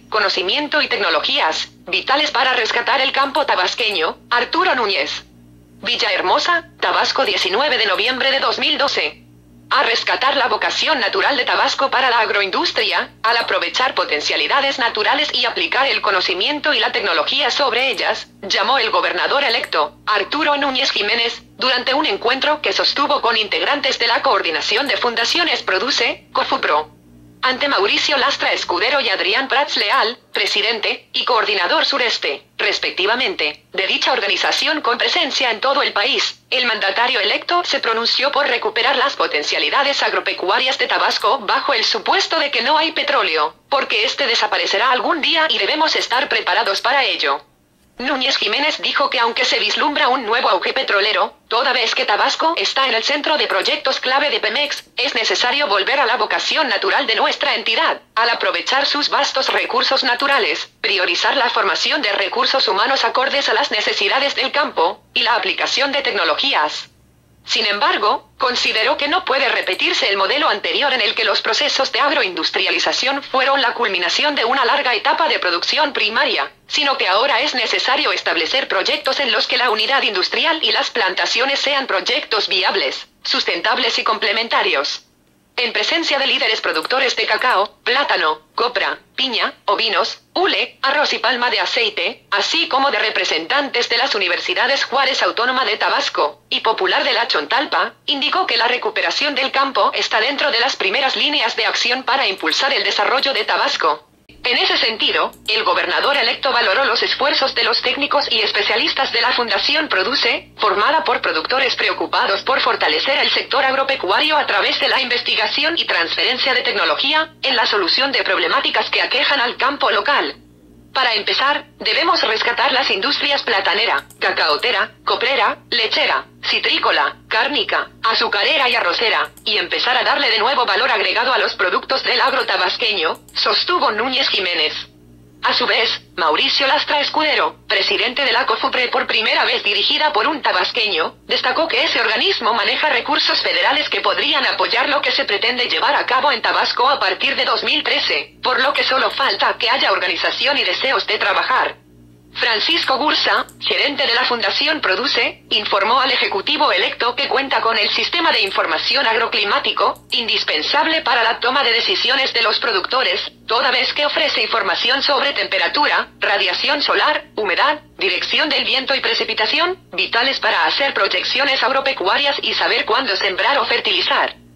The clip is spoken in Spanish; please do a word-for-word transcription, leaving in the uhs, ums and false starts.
conocimiento y tecnologías, vitales para rescatar el campo tabasqueño, Arturo Núñez. Villahermosa, Tabasco, diecinueve de noviembre de dos mil doce. A rescatar la vocación natural de Tabasco para la agroindustria, al aprovechar potencialidades naturales y aplicar el conocimiento y la tecnología sobre ellas, llamó el gobernador electo, Arturo Núñez Jiménez, durante un encuentro que sostuvo con integrantes de la Coordinación de Fundaciones Produce, COFUPRO. Ante Mauricio Lastra Escudero y Adrián Prats Leal, presidente y coordinador sureste, respectivamente, de dicha organización con presencia en todo el país, el mandatario electo se pronunció por recuperar las potencialidades agropecuarias de Tabasco bajo el supuesto de que no hay petróleo, porque este desaparecerá algún día y debemos estar preparados para ello. Núñez Jiménez dijo que aunque se vislumbra un nuevo auge petrolero, toda vez que Tabasco está en el centro de proyectos clave de Pemex, es necesario volver a la vocación natural de nuestra entidad, al aprovechar sus vastos recursos naturales, priorizar la formación de recursos humanos acordes a las necesidades del campo, y la aplicación de tecnologías. Sin embargo, consideró que no puede repetirse el modelo anterior en el que los procesos de agroindustrialización fueron la culminación de una larga etapa de producción primaria, sino que ahora es necesario establecer proyectos en los que la unidad industrial y las plantaciones sean proyectos viables, sustentables y complementarios. En presencia de líderes productores de cacao, plátano, copra, piña, ovinos, hule, arroz y palma de aceite, así como de representantes de las universidades Juárez Autónoma de Tabasco y Popular de la Chontalpa, indicó que la recuperación del campo está dentro de las primeras líneas de acción para impulsar el desarrollo de Tabasco. En ese sentido, el gobernador electo valoró los esfuerzos de los técnicos y especialistas de la Fundación Produce, formada por productores preocupados por fortalecer el sector agropecuario a través de la investigación y transferencia de tecnología, en la solución de problemáticas que aquejan al campo local. Para empezar, debemos rescatar las industrias platanera, cacaotera, coprera, lechera, citrícola, cárnica, azucarera y arrocera, y empezar a darle de nuevo valor agregado a los productos del agro tabasqueño, sostuvo Núñez Jiménez. A su vez, Mauricio Lastra Escudero, presidente de la COFUPRE por primera vez dirigida por un tabasqueño, destacó que ese organismo maneja recursos federales que podrían apoyar lo que se pretende llevar a cabo en Tabasco a partir de dos mil trece, por lo que solo falta que haya organización y deseos de trabajar. Francisco Gursa, gerente de la Fundación Produce, informó al Ejecutivo electo que cuenta con el sistema de información agroclimático, indispensable para la toma de decisiones de los productores, toda vez que ofrece información sobre temperatura, radiación solar, humedad, dirección del viento y precipitación, vitales para hacer proyecciones agropecuarias y saber cuándo sembrar o fertilizar.